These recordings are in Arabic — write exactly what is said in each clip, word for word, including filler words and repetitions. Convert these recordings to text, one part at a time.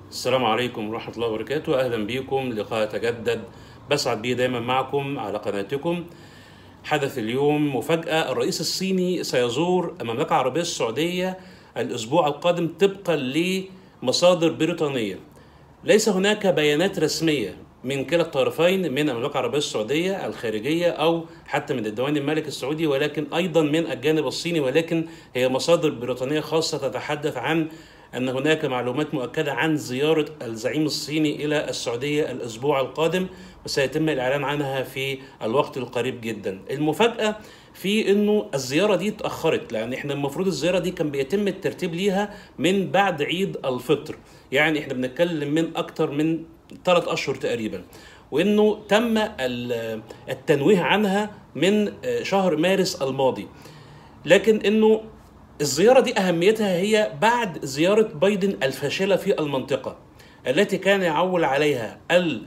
السلام عليكم ورحمة الله وبركاته. أهلا بكم، لقاء يتجدد بسعد بيه دايما معكم على قناتكم. حدث اليوم مفاجأة، الرئيس الصيني سيزور المملكة العربية السعودية الأسبوع القادم طبقا لمصادر بريطانية. ليس هناك بيانات رسمية من كلا الطرفين، من المملكة العربية السعودية الخارجية أو حتى من الديوان الملكي السعودي، ولكن أيضا من الجانب الصيني، ولكن هي مصادر بريطانية خاصة تتحدث عن أن هناك معلومات مؤكدة عن زيارة الزعيم الصيني إلى السعودية الأسبوع القادم، وسيتم الإعلان عنها في الوقت القريب جدا. المفاجأة في أنه الزيارة دي اتأخرت، لأن إحنا المفروض الزيارة دي كان بيتم الترتيب ليها من بعد عيد الفطر، يعني إحنا بنتكلم من أكتر من ثلاث أشهر تقريبا، وأنه تم التنويه عنها من شهر مارس الماضي. لكن أنه الزيارة دي أهميتها هي بعد زيارة بايدن الفاشلة في المنطقة، التي كان يعول عليها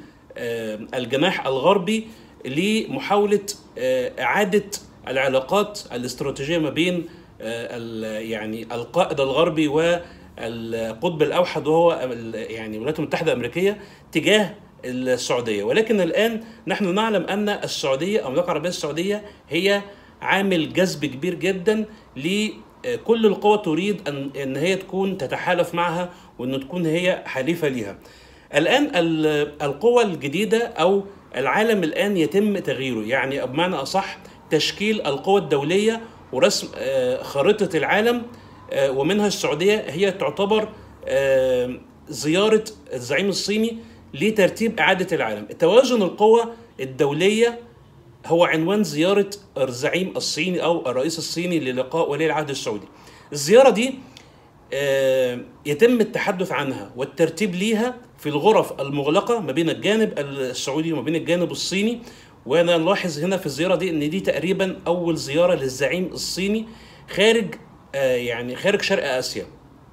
الجناح الغربي لمحاولة إعادة العلاقات الاستراتيجية ما بين يعني القائد الغربي والقطب الأوحد وهو يعني الولايات المتحدة الأمريكية تجاه السعودية. ولكن الآن نحن نعلم أن السعودية أو المملكة العربية السعودية هي عامل جذب كبير جدا ل كل القوى تريد أن إن هي تكون تتحالف معها وأن تكون هي حليفة لها. الآن القوى الجديدة أو العالم الآن يتم تغييره، يعني بمعنى أصح تشكيل القوى الدولية ورسم خارطة العالم، ومنها السعودية هي تعتبر زيارة الزعيم الصيني لترتيب إعادة العالم. توازن القوى الدولية هو عنوان زيارة الزعيم الصيني أو الرئيس الصيني للقاء ولي العهد السعودي. الزيارة دي يتم التحدث عنها والترتيب ليها في الغرف المغلقة ما بين الجانب السعودي وما بين الجانب الصيني. وأنا نلاحظ هنا في الزيارة دي أن دي تقريبا أول زيارة للزعيم الصيني خارج يعني خارج شرق آسيا.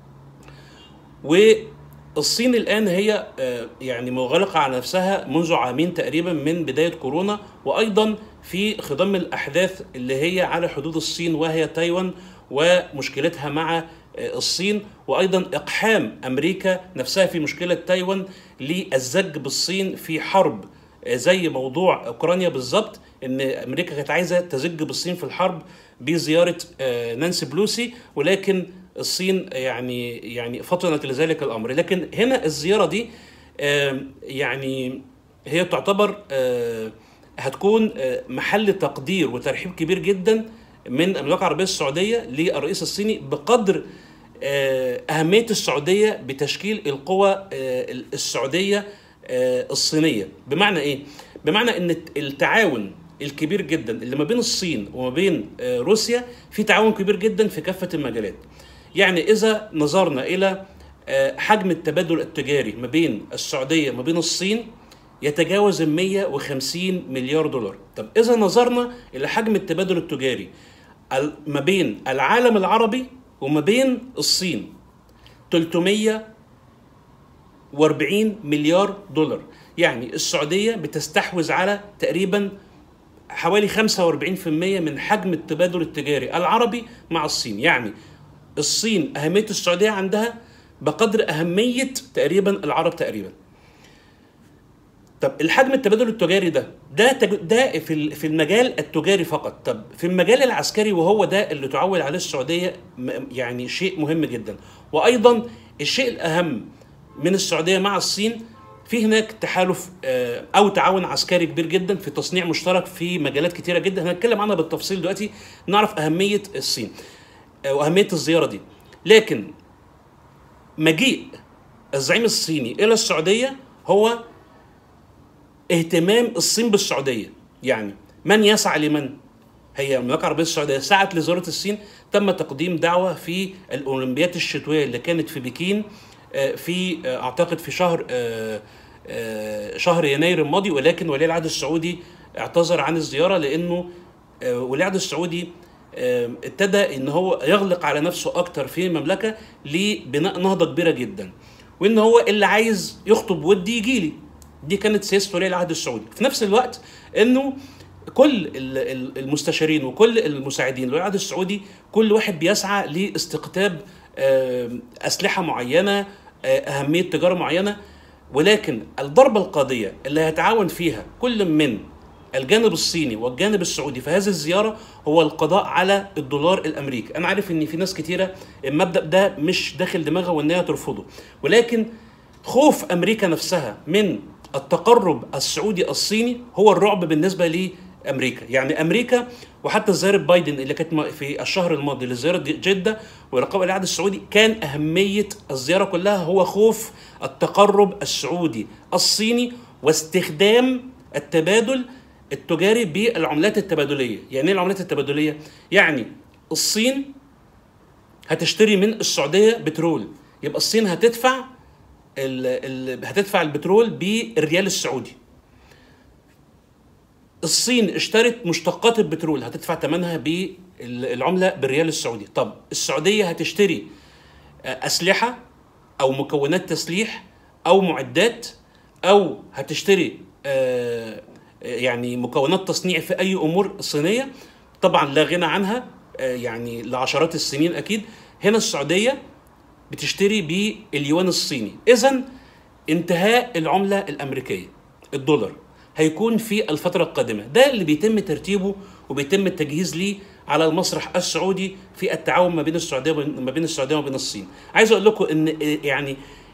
والصين الآن هي يعني مغلقة على نفسها منذ عامين تقريبا من بداية كورونا، وأيضا في خضم الأحداث اللي هي على حدود الصين وهي تايوان ومشكلتها مع الصين، وأيضا إقحام أمريكا نفسها في مشكلة تايوان للزج بالصين في حرب زي موضوع أوكرانيا بالظبط، إن أمريكا كانت عايزة تزج بالصين في الحرب بزيارة نانسي بلوسي، ولكن الصين يعني يعني فطنت لذلك الأمر. لكن هنا الزيارة دي يعني هي تعتبر هتكون محل تقدير وترحيب كبير جدا من المملكة العربية السعودية للرئيس الصيني بقدر أهمية السعودية بتشكيل القوى السعودية الصينية. بمعنى إيه؟ بمعنى أن التعاون الكبير جدا اللي ما بين الصين وما بين روسيا في تعاون كبير جدا في كافة المجالات. يعني إذا نظرنا إلى حجم التبادل التجاري ما بين السعودية وما بين الصين يتجاوز مئة وخمسين مليار دولار. طب إذا نظرنا إلى حجم التبادل التجاري ما بين العالم العربي وما بين الصين ثلاثمئة وأربعين مليار دولار، يعني السعودية بتستحوذ على تقريبا حوالي خمسة وأربعين بالمئة من حجم التبادل التجاري العربي مع الصين. يعني الصين أهمية السعودية عندها بقدر أهمية تقريبا العرب تقريبا. طب الحجم التبادل التجاري ده ده ده في في المجال التجاري فقط. طب في المجال العسكري، وهو ده اللي تعول عليه السعودية، يعني شيء مهم جدا. وأيضا الشيء الأهم من السعودية مع الصين، في هناك تحالف أو تعاون عسكري كبير جدا في تصنيع مشترك في مجالات كتيرة جدا هنتكلم عنها بالتفصيل دلوقتي، نعرف أهمية الصين وأهمية الزيارة دي. لكن مجيء الزعيم الصيني إلى السعودية هو اهتمام الصين بالسعودية. يعني من يسعى لمن؟ هي المملكة العربية السعودية سعت لزيارة الصين. تم تقديم دعوة في الأولمبياد الشتوية اللي كانت في بكين في أعتقد في شهر شهر يناير الماضي، ولكن ولي العهد السعودي اعتذر عن الزيارة لأنه ولي العهد السعودي ابتدى ان هو يغلق على نفسه اكتر في المملكة لبناء نهضة كبيرة جدا، وان هو اللي عايز يخطب ودي يجي لي. دي كانت سياسة ولي العهد السعودي. في نفس الوقت انه كل المستشارين وكل المساعدين لولي العهد السعودي كل واحد بيسعى لاستقطاب أسلحة معينة اهميه تجاره معينه، ولكن الضربه القاضيه اللي هيتعاون فيها كل من الجانب الصيني والجانب السعودي في هذه الزياره هو القضاء على الدولار الامريكي. انا عارف ان في ناس كتيره المبدا ده مش داخل دماغها وان هي ترفضه، ولكن خوف امريكا نفسها من التقرب السعودي الصيني هو الرعب بالنسبه لامريكا. يعني امريكا وحتى زياره بايدن اللي كانت في الشهر الماضي لزياره جده ولقاء العهد السعودي، كان اهميه الزياره كلها هو خوف التقرب السعودي الصيني واستخدام التبادل التجاري بالعملات التبادليه. يعني ايه العملات التبادليه؟ يعني الصين هتشتري من السعوديه بترول، يبقى الصين هتدفع ال ال هتدفع البترول بالريال السعودي. الصين اشترت مشتقات البترول هتدفع ثمنها بالعمله بالريال السعودي. طب السعوديه هتشتري اسلحه او مكونات تسليح او معدات، او هتشتري يعني مكونات تصنيع في اي امور صينيه، طبعا لا غنى عنها يعني لعشرات السنين اكيد. هنا السعوديه بتشتري باليوان الصيني. اذا انتهاء العمله الامريكيه الدولار هيكون في الفتره القادمه، ده اللي بيتم ترتيبه وبيتم التجهيز ليه على المسرح السعودي في التعاون ما بين السعوديه ما بين السعوديه وما بين الصين. عايز اقول لكم ان يعني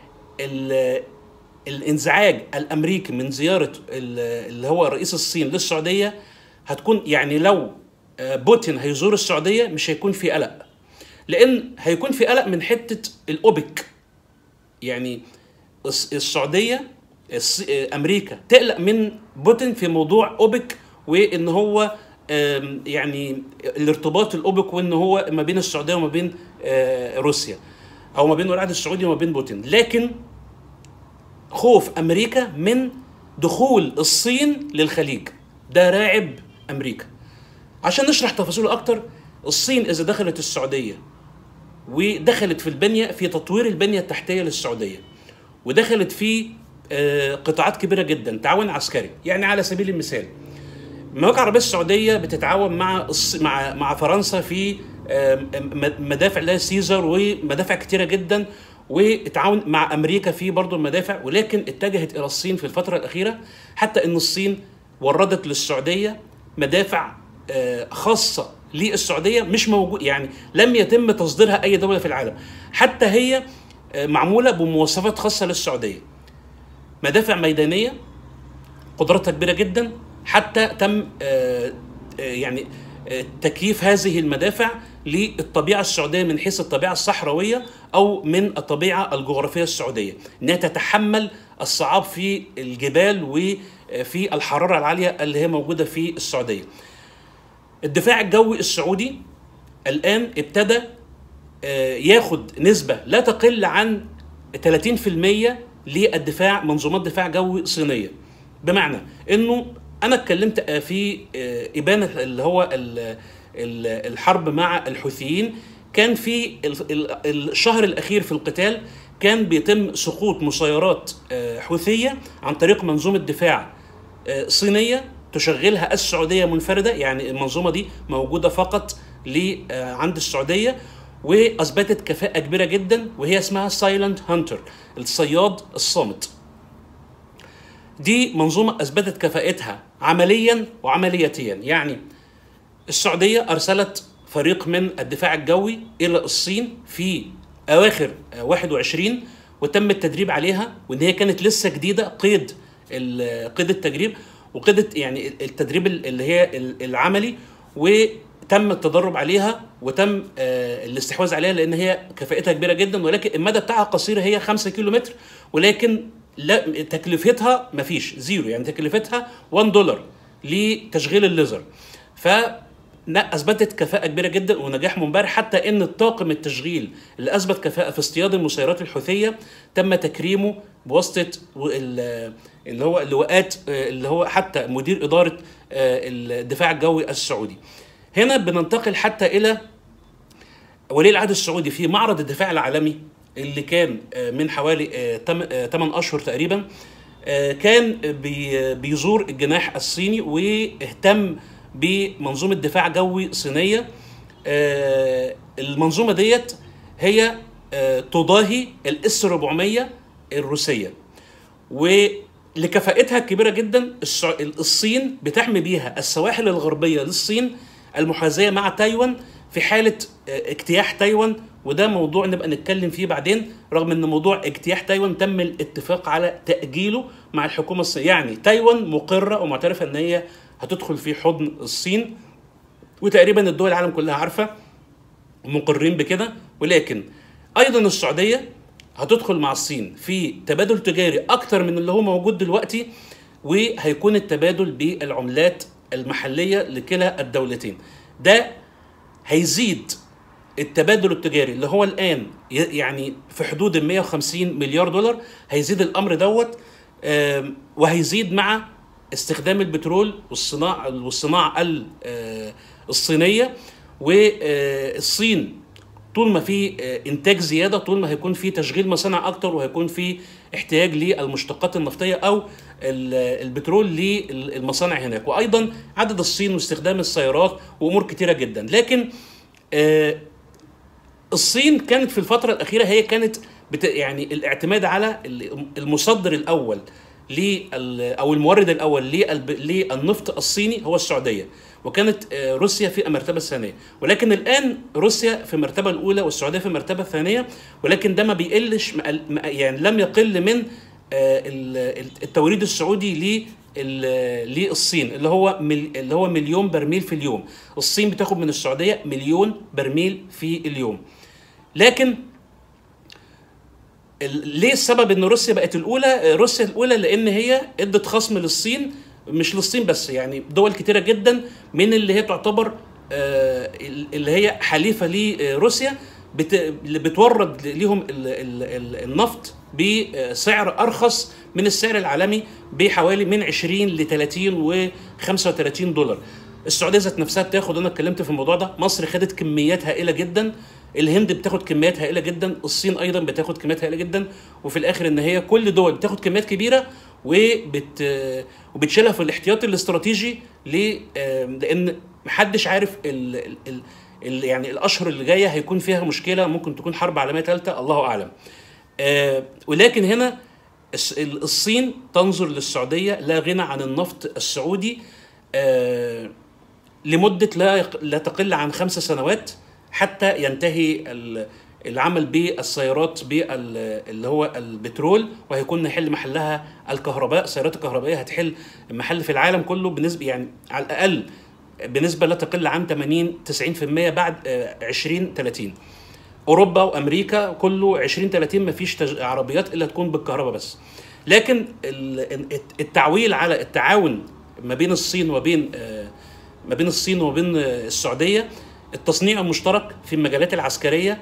الانزعاج الامريكي من زياره اللي هو رئيس الصين للسعوديه هتكون يعني لو بوتين هيزور السعوديه مش هيكون في قلق، لان هيكون في قلق من حته الاوبك. يعني السعوديه امريكا تقلق من بوتين في موضوع اوبك، وان هو يعني الارتباط الاوبك، وان هو ما بين السعوديه وما بين روسيا، او ما بين العهد السعودي وما بين بوتين. لكن خوف امريكا من دخول الصين للخليج ده راعب امريكا. عشان نشرح تفاصيله اكتر، الصين اذا دخلت السعوديه ودخلت في البنيه في تطوير البنيه التحتيه للسعوديه، ودخلت في قطاعات كبيره جدا تعاون عسكري. يعني على سبيل المثال المملكه العربيه السعوديه بتتعاون مع مع مع فرنسا في مدافع اللي هي سيزر ومدافع كتيره جدا، وتعاون مع امريكا في برضه المدافع، ولكن اتجهت الى الصين في الفتره الاخيره، حتى ان الصين وردت للسعوديه مدافع خاصه للسعوديه مش موجود، يعني لم يتم تصديرها اي دوله في العالم، حتى هي معموله بمواصفات خاصه للسعوديه. مدافع ميدانيه قدرتها كبيره جدا، حتى تم يعني تكييف هذه المدافع للطبيعه السعوديه من حيث الطبيعه الصحراويه او من الطبيعه الجغرافيه السعوديه، انها تتحمل الصعاب في الجبال وفي الحراره العاليه اللي هي موجوده في السعوديه. الدفاع الجوي السعودي الان ابتدى ياخد نسبه لا تقل عن ثلاثين بالمئة للدفاع منظومات دفاع جوي صينيه. بمعنى انه انا اتكلمت في ابانه اللي هو الحرب مع الحوثيين، كان في الشهر الاخير في القتال كان بيتم سقوط مسيرات حوثيه عن طريق منظومه دفاع صينيه تشغلها السعوديه منفرده. يعني المنظومه دي موجوده فقط عند السعوديه، واثبتت كفاءه كبيره جدا، وهي اسمها سايلنت هانتر، الصياد الصامت. دي منظومه اثبتت كفاءتها عمليا وعملياتيا. يعني السعوديه ارسلت فريق من الدفاع الجوي الى الصين في اواخر واحد وعشرين، وتم التدريب عليها، وان هي كانت لسه جديده قيد قيد التجريب وقيد يعني التدريب اللي هي العملي، وتم التدرب عليها وتم الاستحواذ عليها لان هي كفاءتها كبيره جدا، ولكن المدى بتاعها قصير، هي خمسة كيلو متر، ولكن لا تكلفتها مفيش زيرو، يعني تكلفتها واحد دولار لتشغيل الليزر. ف اثبتت كفاءه كبيره جدا ونجاح منبهر، حتى ان الطاقم التشغيل اللي اثبت كفاءه في اصطياد المسيرات الحوثيه تم تكريمه بواسطه اللي هو اللواءات، اللي هو حتى مدير اداره الدفاع الجوي السعودي. هنا بننتقل حتى الى ولي العهد السعودي في معرض الدفاع العالمي اللي كان من حوالي ثمانية اشهر تقريبا، كان بيزور الجناح الصيني واهتم بمنظومه دفاع جوي صينيه. المنظومه ديت هي تضاهي الاس أربعمية الروسيه، ولكفاءتها الكبيره جدا الصين بتحمي بيها السواحل الغربيه للصين المحاذيه مع تايوان في حاله اجتياح تايوان، وده موضوع نبقى نتكلم فيه بعدين. رغم ان موضوع اجتياح تايوان تم الاتفاق على تاجيله مع الحكومه الصينيه، يعني تايوان مقره ومعترفه ان هي هتدخل في حضن الصين، وتقريبا الدول العالم كلها عارفه ومقرين بكده. ولكن ايضا السعوديه هتدخل مع الصين في تبادل تجاري اكتر من اللي هو موجود دلوقتي، وهيكون التبادل بالعملات المحليه لكلا الدولتين. ده هيزيد التبادل التجاري اللي هو الان يعني في حدود مئة وخمسين مليار دولار، هيزيد الامر دوت، وهيزيد مع استخدام البترول والصناعه والصناعه الصينيه. والصين طول ما في انتاج زياده، طول ما هيكون في تشغيل مصانع اكتر، وهيكون في احتياج للمشتقات النفطيه او البترول للمصانع هناك، وايضا عدد الصين واستخدام السيارات وامور كتيره جدا. لكن الصين كانت في الفتره الاخيره هي كانت بت يعني الاعتماد على المصدر الاول او المورد الاول للنفط الصيني هو السعوديه، وكانت روسيا في المرتبه الثانيه. ولكن الان روسيا في المرتبه الاولى والسعوديه في المرتبه الثانيه، ولكن ده ما بيقلش، يعني لم يقل من التوريد السعودي للصين اللي هو اللي هو مليون برميل في اليوم. الصين بتاخد من السعوديه مليون برميل في اليوم. لكن ليه السبب ان روسيا بقت الاولى؟ روسيا الاولى لان هي ادت خصم للصين، مش للصين بس، يعني دول كتيره جدا من اللي هي تعتبر اللي هي حليفه لروسيا بتورد ليهم النفط بسعر ارخص من السعر العالمي بحوالي من عشرين ل ثلاثين و خمسة وثلاثين دولار. السعوديه ذات نفسها بتاخد، انا اتكلمت في الموضوع ده، مصر خدت كميات هائله جدا، الهند بتاخد كميات هائله جدا، الصين ايضا بتاخد كميات هائله جدا، وفي الاخر ان هي كل دول بتاخد كميات كبيره وبت وبتشيلها في الاحتياطي الاستراتيجي، لان محدش عارف ال... ال... ال... يعني الاشهر اللي جايه هيكون فيها مشكله، ممكن تكون حرب عالميه ثالثه، الله اعلم. ولكن هنا الصين تنظر للسعوديه لا غنى عن النفط السعودي لمده لا لا تقل عن خمس سنوات حتى ينتهي العمل بالسيارات باللي هو البترول، وهيكون يحل محلها الكهرباء. السيارات الكهربائيه هتحل محل في العالم كله بنسبه، يعني على الاقل بنسبه لا تقل عن ثمانين تسعين بالمئة بعد عشرين ثلاثين. اوروبا وامريكا كله عشرين ثلاثين ما فيش عربيات الا تكون بالكهرباء بس. لكن التعويل على التعاون ما بين الصين وبين ما بين الصين وبين السعوديه، التصنيع المشترك في المجالات العسكريه،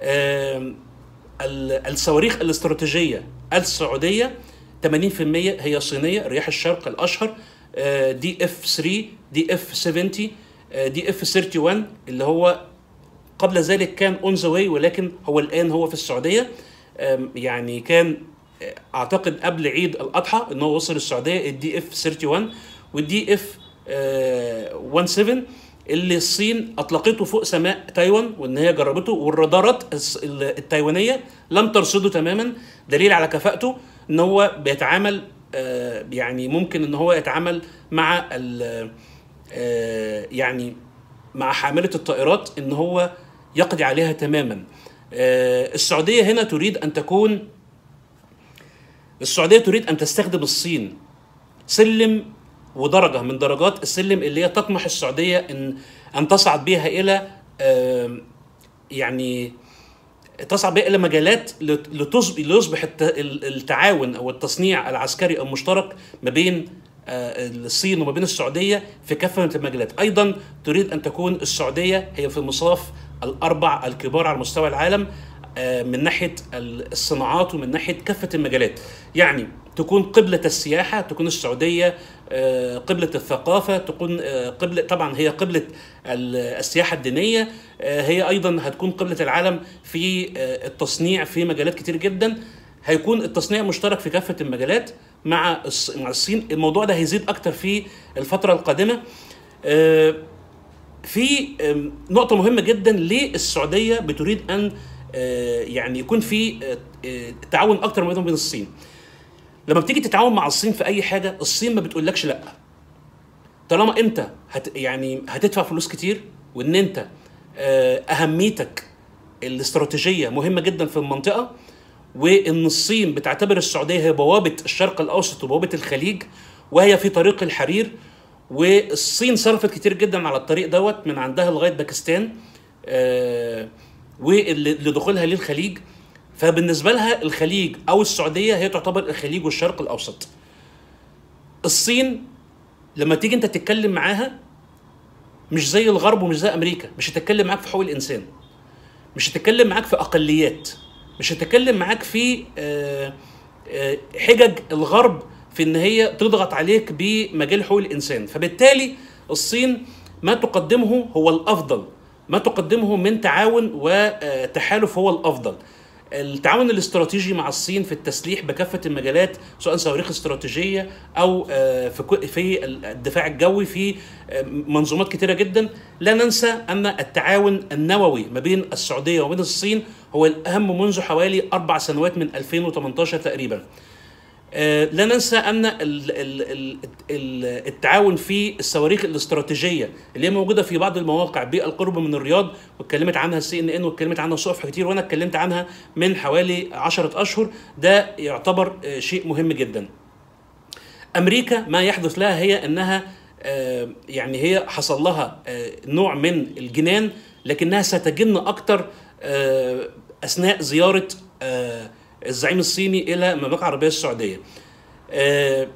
الصواريخ الاستراتيجيه السعوديه ثمانين بالمئة هي صينيه، رياح الشرق الاشهر، دي اف ثلاثة، دي اف سبعين، دي اف واحد وثلاثين اللي هو قبل ذلك كان اون ذا واي، ولكن هو الان هو في السعوديه. يعني كان اعتقد قبل عيد الاضحى ان هو وصل السعوديه الدي اف واحد وثلاثين والدي اف سبعتاشر اللي الصين اطلقته فوق سماء تايوان، وان هي جربته، والرادارات التايوانيه لم ترصده تماما، دليل على كفاءته ان هو بيتعامل، يعني ممكن ان هو يتعامل مع يعني مع حامله الطائرات ان هو يقضي عليها تماما. السعوديه هنا تريد ان تكون السعوديه تريد ان تستخدم الصين سلم ودرجه من درجات السلم اللي هي تطمح السعوديه ان ان تصعد بها الى يعني تصعد بها الى مجالات ليصبح التعاون او التصنيع العسكري المشترك ما بين الصين وما بين السعوديه في كافه المجالات. ايضا تريد ان تكون السعوديه هي في مصاف الاربع الكبار على مستوى العالم من ناحيه الصناعات ومن ناحيه كافه المجالات، يعني تكون قبلة السياحة، تكون السعودية قبلة الثقافة، تكون قبلة، طبعا هي قبلة السياحة الدينية، هي أيضا هتكون قبلة العالم في التصنيع في مجالات كتير جدا. هيكون التصنيع مشترك في كافة المجالات مع مع الصين. الموضوع ده هيزيد أكتر في الفترة القادمة. في نقطة مهمة جدا، ليه السعودية بتريد أن يعني يكون في تعاون اكتر ما بينهم وبين الصين. لما بتيجي تتعاون مع الصين في اي حاجه، الصين ما بتقولكش لا، طالما انت هت يعني هتدفع فلوس كتير، وان انت اهميتك الاستراتيجيه مهمه جدا في المنطقه، وان الصين بتعتبر السعوديه هي بوابه الشرق الاوسط وبوابه الخليج، وهي في طريق الحرير، والصين صرفت كتير جدا على الطريق دوت من عندها لغايه باكستان آه ولدخولها للخليج. فبالنسبه لها الخليج او السعوديه هي تعتبر الخليج والشرق الاوسط. الصين لما تيجي انت تتكلم معاها مش زي الغرب ومش زي امريكا، مش هتتكلم معاك في حقوق الانسان، مش هتتكلم معاك في اقليات، مش هتتكلم معاك في آه آه حجج الغرب في ان هي تضغط عليك بمجال حقوق الانسان. فبالتالي الصين ما تقدمه هو الافضل، ما تقدمه من تعاون وتحالف هو الافضل. التعاون الاستراتيجي مع الصين في التسليح بكافه المجالات، سواء صواريخ استراتيجيه او في في الدفاع الجوي، في منظومات كتيره جدا. لا ننسى ان التعاون النووي ما بين السعوديه وبين الصين هو الاهم منذ حوالي اربع سنوات من ألفين وثمانية عشر تقريبا. لا ننسى ان التعاون في الصواريخ الاستراتيجيه اللي هي موجوده في بعض المواقع بالقرب من الرياض، واتكلمت عنها السي ان ان واتكلمت عنها صحف كتير، وانا اتكلمت عنها من حوالي عشرة اشهر، ده يعتبر شيء مهم جدا. امريكا ما يحدث لها هي انها يعني هي حصل لها نوع من الجنان، لكنها ستجن اكتر اثناء زياره الزعيم الصيني الى المملكه العربيه السعوديه. آه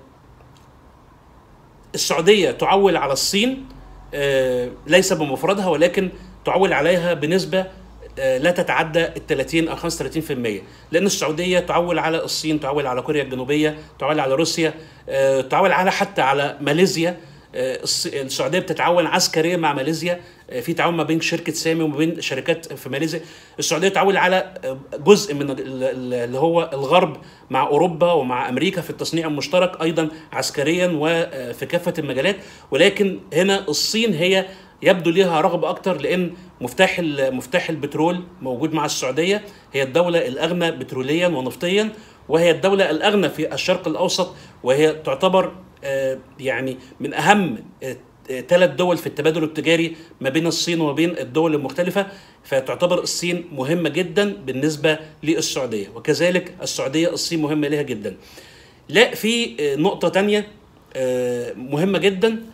السعوديه تعول على الصين آه ليس بمفردها، ولكن تعول عليها بنسبه آه لا تتعدى ال ثلاثين او خمسة وثلاثين بالمئة، لان السعوديه تعول على الصين، تعول على كوريا الجنوبيه، تعول على روسيا، آه تعول على حتى على ماليزيا. السعوديه بتتعاون عسكريا مع ماليزيا، في تعاون ما بين شركه سامي وما بين شركات في ماليزيا. السعوديه تعاون على جزء من اللي هو الغرب مع اوروبا ومع امريكا في التصنيع المشترك ايضا عسكريا وفي كافه المجالات. ولكن هنا الصين هي يبدو لها رغبه اكتر، لان مفتاح مفتاح البترول موجود مع السعوديه، هي الدوله الاغنى بتروليا ونفطيا، وهي الدوله الاغنى في الشرق الاوسط، وهي تعتبر يعني من اهم ثلاث دول في التبادل التجاري ما بين الصين وما بين الدول المختلفه. فتعتبر الصين مهمه جدا بالنسبه للسعوديه، وكذلك السعوديه الصين مهمه لها جدا. لا، في نقطه تانية مهمه جدا،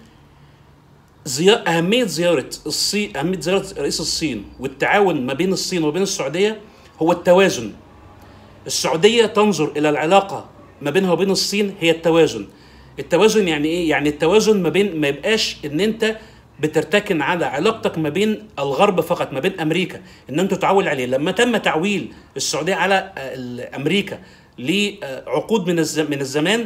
اهميه زياره الصين، اهميه زياره رئيس الصين والتعاون ما بين الصين وبين السعوديه هو التوازن. السعوديه تنظر الى العلاقه ما بينها وبين الصين هي التوازن. التوازن يعني ايه؟ يعني التوازن ما بين ما يبقاش ان انت بترتكن على علاقتك ما بين الغرب فقط، ما بين امريكا، ان انت تعول عليه. لما تم تعويل السعوديه على امريكا لعقود من من الزمان،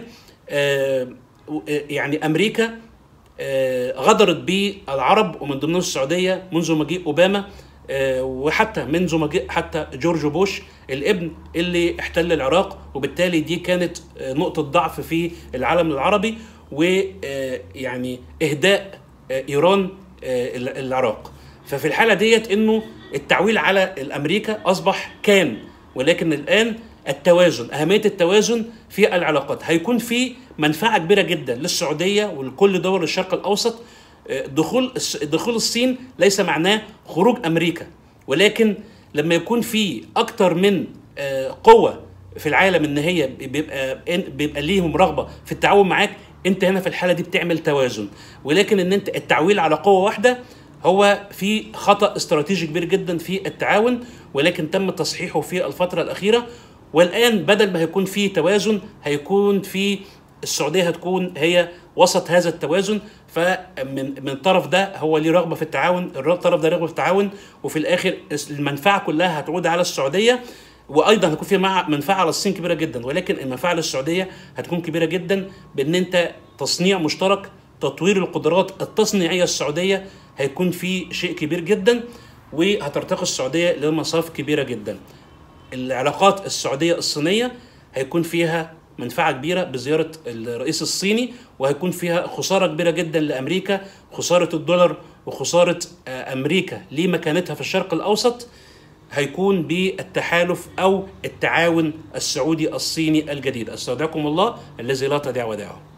يعني امريكا غدرت بالعرب ومن ضمنهم السعوديه منذ مجيء اوباما، وحتى منذ مجيء حتى جورج بوش الابن اللي احتل العراق، وبالتالي دي كانت نقطة ضعف في العالم العربي، ويعني اهداء ايران العراق. ففي الحالة ديت انه التعويل على الامريكا اصبح كان، ولكن الان التوازن، اهمية التوازن في العلاقات. هيكون في منفعة كبيرة جدا للسعودية ولكل دول الشرق الاوسط. دخول دخول الصين ليس معناه خروج امريكا، ولكن لما يكون في اكتر من قوة في العالم ان هي بيبقى بيبقى ليهم رغبة في التعاون معاك، انت هنا في الحالة دي بتعمل توازن. ولكن ان انت التعويل على قوة واحدة هو في خطأ استراتيجي كبير جدا في التعاون، ولكن تم تصحيحه في الفترة الأخيرة. والآن بدل ما هيكون في توازن، هيكون في السعودية هتكون هي وسط هذا التوازن. فمن من الطرف ده هو ليه رغبة في التعاون، الطرف ده رغبة في التعاون، وفي الآخر المنفعة كلها هتعود على السعودية. وايضا هتكون في منفعه على الصين كبيره جدا، ولكن المنفعه للسعوديه هتكون كبيره جدا بان انت تصنيع مشترك، تطوير القدرات التصنيعيه السعوديه هيكون في شيء كبير جدا، وهترتقي السعوديه لمصاف كبيره جدا. العلاقات السعوديه الصينيه هيكون فيها منفعه كبيره بزياره الرئيس الصيني، وهيكون فيها خساره كبيره جدا لامريكا، خساره الدولار وخساره امريكا لمكانتها في الشرق الاوسط. هيكون بالتحالف أو التعاون السعودي الصيني الجديد. أستودعكم الله الذي لا تضيع ودائعه.